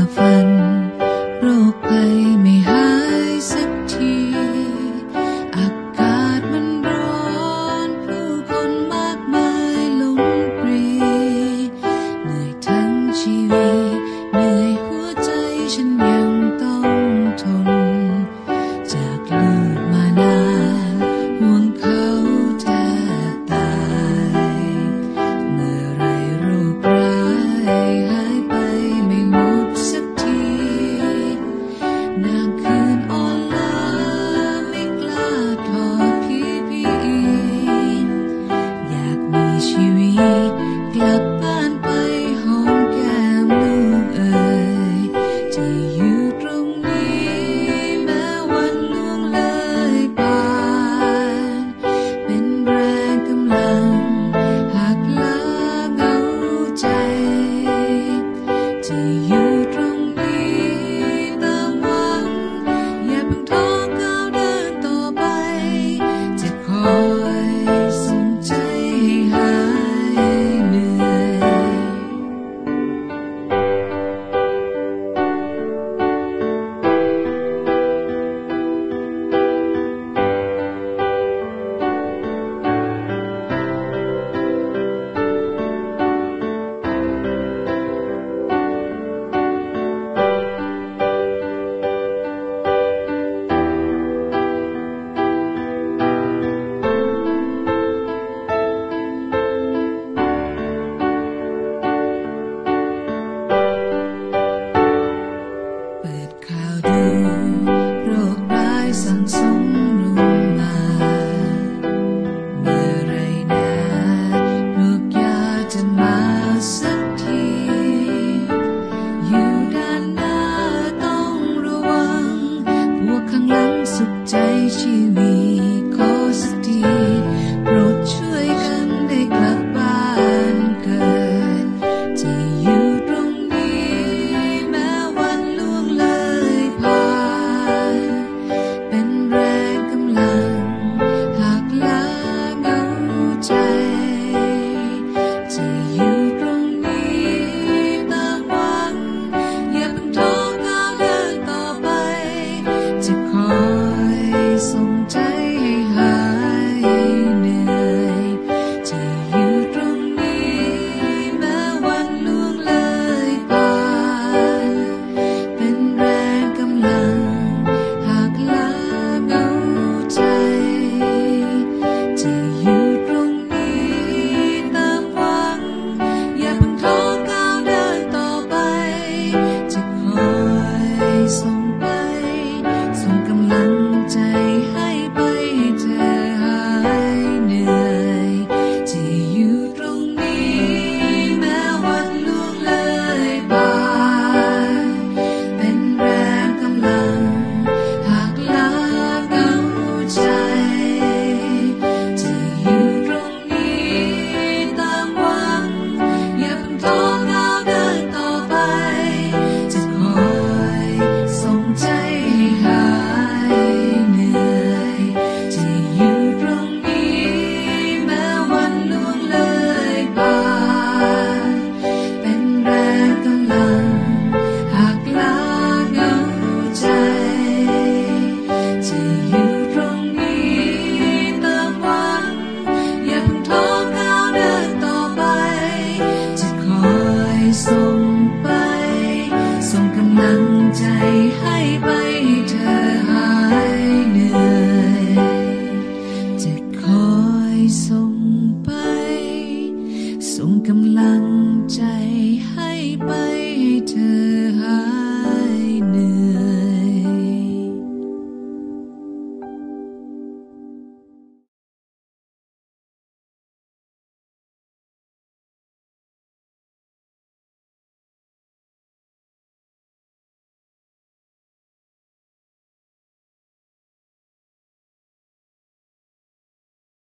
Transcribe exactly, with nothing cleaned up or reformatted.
ฟันโรคภัยไม่หายสักทีอากาศมันร้อนผู้คนมากมายล้นปรีเหนื่อยทั้งชีวิตเหนื่อยหัวใจฉันยังต้องทนจากลูกมานานห่วงเขาแทบตายเมื่อไรโรคร้ายหายไปไม่หมดสักทีนางคืนอ่อนล้าไม่กล้าทอดพีพีอยากมีชีวิตกลับบ้านไปหอมแก้มลูกเอ๋ยที่อยู่ตรงนี้แม้วันล่วงเลยผ่านเป็นแรงกำลังหักล้าเหงาใจที่อยู่ตรงนี้ตามหวังอย่าเพิ่งท้อก้าวเดินต่อไปจะคอยส่งใจให้หายเหนื่อยเปิดข่าวดูโรคร้ายสั่งสมรุมมาเมื่อไรนะโรคยาจะมาสักทีอยู่ด้านหน้าต้องระวังพวกข้างหลังสุขใจชีวิตขอสักทีโปรดช่วยกันได้กลับบ้านเกิดที่อยู่ตรงนี้แม้วันล่วงเลยผ่านเป็นแรงกำลังหักล้าเหงาใจที่อยู่ตรงนี้ตามหวังอย่าเพิ่งท้อก้าวเดินต่อไปจะคอยส่งใจให้หายเหนื่อยที่อยู่ตรงนี้แม้วันล่วงเลยผ่านเป็นแรงกำลังหักล้าเหงาใจที่อยู่ตรงนี้ตามหวังอย่าเพิ่งท้อก้าวเดินต่อไปจะคอยส่งไปส่งกำลังใจให้ไปให้เธอหายเหนื่อยที่อยู่ตรงนี้แม้วันล่วงเลยผ่านเป็นแรงกำลังหักล้าเหงาใจที่อยู่ตรงนี้ตามหวังอย่าเพิ่งท้อก้าวเดินต่อไปจะคอยส่งใจให้หายเหนื่อยที่อยู่ตรงนี้แม้วันล่วงเลยผ่านเป็นแรงกำลังหักล้าเหงาใจที่อยู่ตรงนี้ตามหวังอย่าเพิ่งท้อก้าวเดินต่อไปจะคอยส่งไปส่งกำลังใจให้ไปให้เธอ